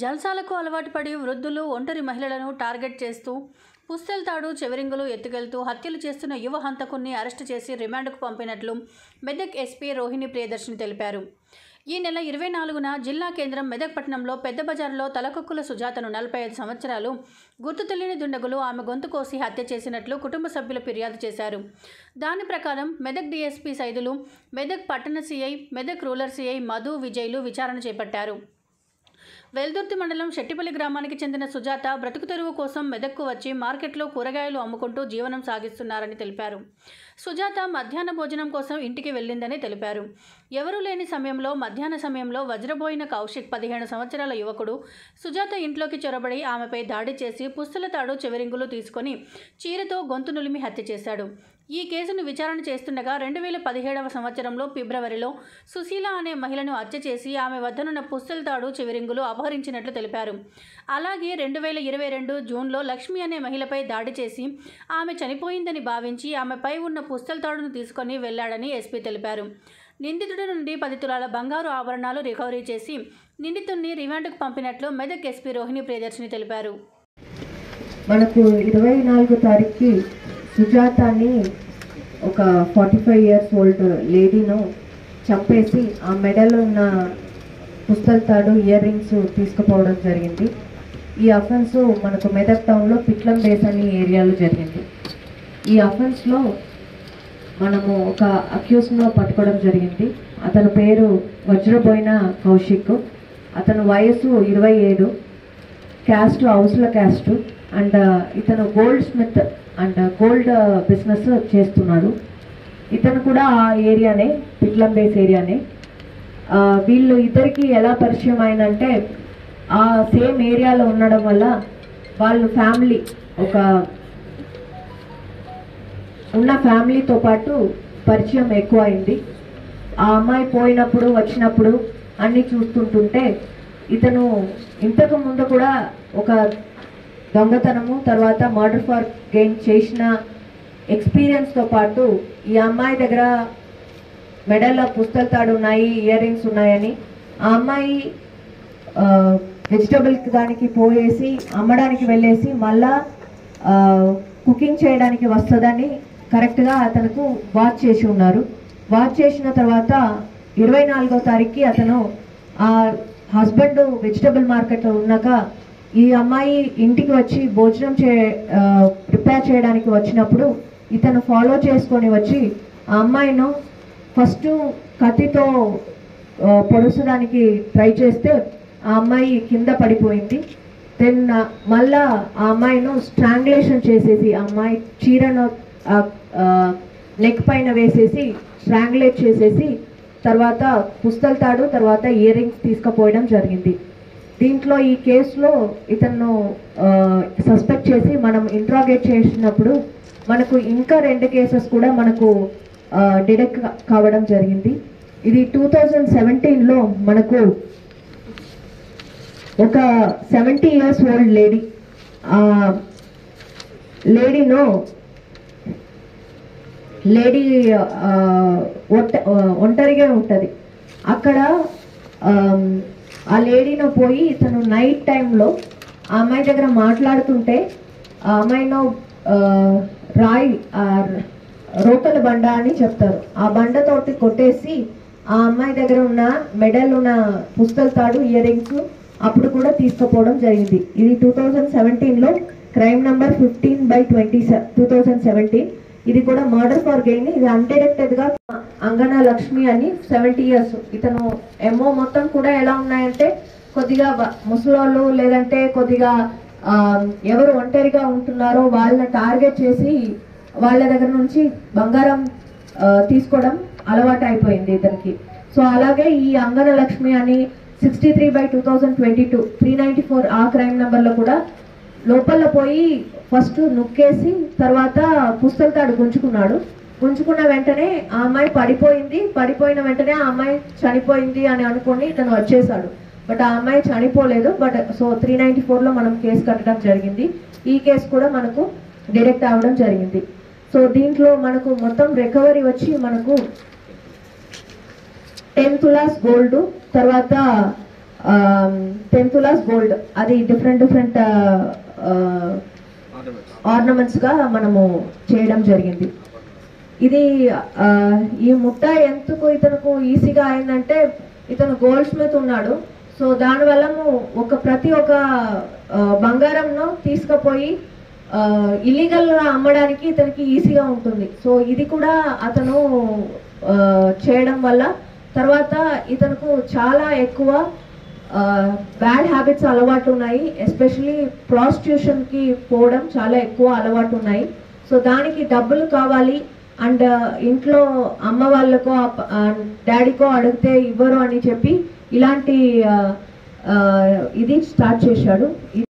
జల్సాలకు అలవాటు పడి వృద్ధులు, ఒంటరి మహిళలను టార్గెట్ చేస్తూ పుస్తెల్తాడు, చెవిరింగులు ఎత్తుకెళ్తూ హత్యలు చేస్తున్న యువ హంతకుణ్ణి అరెస్టు చేసి రిమాండ్కు పంపినట్లు మెదక్ ఎస్పీ రోహిణి ప్రియదర్శిని తెలిపారు. ఈ నెల 24న జిల్లా కేంద్రం మెదక్ పట్టణంలో పెద్ద బజారులో తలకొక్కుల సుజాతను 45 సంవత్సరాలు గుర్తు తెలియని దుండగులు ఆమె గొంతు కోసి హత్య చేసినట్లు కుటుంబ సభ్యులు ఫిర్యాదు చేశారు. దాని ప్రకారం మెదక్ డీఎస్పీ సైదులు, మెదక్ పట్టణ CI, Medak rural CI Madhu, విజయ్లు విచారణ చేపట్టారు. వెల్దుర్తి మండలం శెట్టిపల్లి గ్రామానికి చెందిన సుజాత బ్రతుకు తెరువు కోసం మెదక్కు వచ్చి మార్కెట్లో కూరగాయలు అమ్ముకుంటూ జీవనం సాగిస్తున్నారని తెలిపారు. సుజాత మధ్యాహ్న భోజనం కోసం ఇంటికి వెళ్ళిందని తెలిపారు. ఎవరూ లేని సమయంలో మధ్యాహ్న సమయంలో వజ్రబోయిన కౌశిక్ 15 సంవత్సరాల యువకుడు సుజాత ఇంట్లోకి చొరబడి ఆమెపై దాడి చేసి పుస్తెలతాడు, చెవిరింగులు తీసుకొని చీరతో గొంతు నులిమి హత్య చేశాడు. ఈ కేసును విచారణ చేస్తుండగా 2017వ సంవత్సరంలో ఫిబ్రవరిలో సుశీల అనే మహిళను హత్య చేసి ఆమె వద్దనున్న పుస్తెలతాడు, చెవిరింగులు అపహరించినట్లు తెలిపారు. అలాగే 2022 జూన్లో లక్ష్మి అనే మహిళపై దాడి చేసి ఆమె చనిపోయిందని భావించి ఆమెపై ఉన్న పుస్తెలతాడును తీసుకొని వెళ్లాడని ఎస్పీ తెలిపారు. నిందితుడి నుండి 10 తులాల బంగారు ఆభరణాలు రికవరీ చేసి నిందితుడిని రిమాండ్కు పంపినట్లు మెదక్ ఎస్పీ రోహిణి ప్రియదర్శిని తెలిపారు. మనకు 24వ తారీఖుకి సుజాతని ఒక 45 ఇయర్స్ ఓల్డ్ లేడీను చంపేసి ఆ మెడలో ఉన్న పుస్తెలతాడు, ఇయర్ రింగ్స్ తీసుకుపోవడం జరిగింది. ఈ అఫెన్స్ మనకు మెదక్ టౌన్లో పిట్లం బేస్ అనే ఏరియాలో జరిగింది. ఈ అఫెన్స్లో మనము ఒక అక్యూస్ను పట్టుకోవడం జరిగింది. అతని పేరు వజ్రబోయిన కౌశిక్. అతని వయసు 27, క్యాస్ట్ హౌస్ల క్యాస్ట్ అండ్ ఇతను goldsmith and gold business చేస్తున్నాడు. ఇతను కూడా ఆ ఏరియానే, పిట్లం బేస్ ఏరియానే. వీళ్ళు ఇద్దరికి ఎలా పరిచయం అయిందంటే ఆ సేమ్ ఏరియాలో ఉండడం వల్ల వాళ్ళు ఫ్యామిలీ ఉన్న ఫ్యామిలీతో పాటు పరిచయం ఎక్కువ అయింది. ఆ అమ్మాయి పోయినప్పుడు వచ్చినప్పుడు అన్నీ చూస్తుంటుంటే ఇతను ఇంతకు ముందు కూడా ఒక దొంగతనము, తర్వాత మర్డర్ ఫర్ గెయిన్ చేసిన ఎక్స్పీరియన్స్తో పాటు ఈ అమ్మాయి దగ్గర మెడల్లో పుస్తెలతాడు ఉన్నాయి, ఇయర్ రింగ్స్ ఉన్నాయని ఆ అమ్మాయి వెజిటబుల్ దానికి పోయేసి అమ్మడానికి వెళ్ళేసి మళ్ళా కుకింగ్ చేయడానికి వస్తుందని కరెక్ట్గా అతనుకు వాచ్ చేసి ఉన్నారు. వాచ్ చేసిన తర్వాత 24వ తారీఖుకి అతను ఆ హస్బెండ్ వెజిటబుల్ మార్కెట్లో ఉన్నాక ఈ అమ్మాయి ఇంటికి వచ్చి భోజనం ప్రిపేర్ చేయడానికి వచ్చినప్పుడు ఇతను ఫాలో చేసుకొని వచ్చి ఆ అమ్మాయిను ఫస్ట్ కత్తితో పొడుచడానికి ట్రై చేస్తే ఆ అమ్మాయి కింద పడిపోయింది. దెన్ మళ్ళా ఆ అమ్మాయిను స్ట్రాంగులేషన్ చేసేసి ఆ అమ్మాయి చీరను నెక్ పైన వేసేసి స్ట్రాంగులేట్ చేసేసి తర్వాత పుస్తెలతాడు, తర్వాత ఇయర్ రింగ్స్ తీసుకుపోయడం జరిగింది. దీంట్లో ఈ కేసులో ఇతను సస్పెక్ట్ చేసి మనం ఇంట్రాగేట్ చేసినప్పుడు మనకు ఇంకా 2 కేసెస్ కూడా మనకు డిటెక్ట్ కావడం జరిగింది. ఇది 2017లో మనకు ఒక 70 ఇయర్స్ ఓల్డ్ లేడీ ఒంటరిగా ఉంటుంది. అక్కడ ఆ లేడీను పోయి ఇతను నైట్ టైంలో ఆ అమ్మాయి దగ్గర మాట్లాడుతుంటే ఆ అమ్మాయిను రోకల బండ అని చెప్తారు, ఆ బండతోటి కొట్టేసి ఆ అమ్మాయి దగ్గర ఉన్న మెడల్ ఉన్న పుస్తెలతాడు, ఇయర్ రింగ్స్ అప్పుడు కూడా తీసుకుపోవడం జరిగింది. ఇది 2017లో క్రైమ్ నంబర్ 15/2017. ఇది కూడా మర్డర్ ఫర్ గెయిన్. ఇది అన్డిటెక్టెడ్గా అంగన లక్ష్మి అని 70 ఇయర్స్. ఇతను ఎమో మొత్తం కూడా ఎలా ఉన్నాయంటే కొద్దిగా ముసలోళ్ళు లేదంటే కొద్దిగా ఎవరు ఒంటరిగా ఉంటున్నారో వాళ్ళని టార్గెట్ చేసి వాళ్ళ దగ్గర నుంచి బంగారం తీసుకోవడం అలవాటు అయిపోయింది ఇతనికి. సో అలాగే ఈ అంగన లక్ష్మి అని 63/2022 394 ఆ క్రైమ్ నెంబర్లో కూడా లోపల పోయి ఫస్ట్ నొక్కేసి తర్వాత పుస్తెలతాడు గుంజుకున్న వెంటనే ఆ అమ్మాయి పడిపోయిన వెంటనే ఆ అమ్మాయి చనిపోయింది అని అనుకొని ఇతను వచ్చేసాడు. బట్ ఆ అమ్మాయి చనిపోలేదు. బట్ సో 394లో మనం కేసు కట్టడం జరిగింది. ఈ కేసు కూడా మనకు డిటెక్ట్ అవ్వడం జరిగింది. సో దీంట్లో మనకు మొత్తం రికవరీ వచ్చి మనకు 10 తులాస్ గోల్డ్, తర్వాత 10 తులాస్ గోల్డ్, అది డిఫరెంట్ ఆర్నమెంట్స్గా మనము చేయడం జరిగింది. ఇది ఈ ముట్ట ఎందుకు ఇతనుకు ఈజీగా అయిందంటే, ఇతను గోల్డ్ స్మిత్ ఉన్నాడు. సో దానివల్ల ప్రతి ఒక్క బంగారంను తీసుకుపోయి ఇల్లీగల్గా అమ్మడానికి ఇతనికి ఈజీగా ఉంటుంది. సో ఇది కూడా అతను చేయడం వల్ల తర్వాత ఇతనుకు చాలా ఎక్కువ బ్యాడ్ హ్యాబిట్స్ అలవాటు ఉన్నాయి. ఎస్పెషలీ ప్రాస్టిట్యూషన్కి పోవడం చాలా ఎక్కువ అలవాటు ఉన్నాయి. సో దానికి డబ్బులు కావాలి అండ్ ఇంట్లో అమ్మ వాళ్ళకో డాడీకో అడిగితే ఇవ్వరు అని చెప్పి ఇలాంటి ఇది స్టార్ట్ చేశాడు.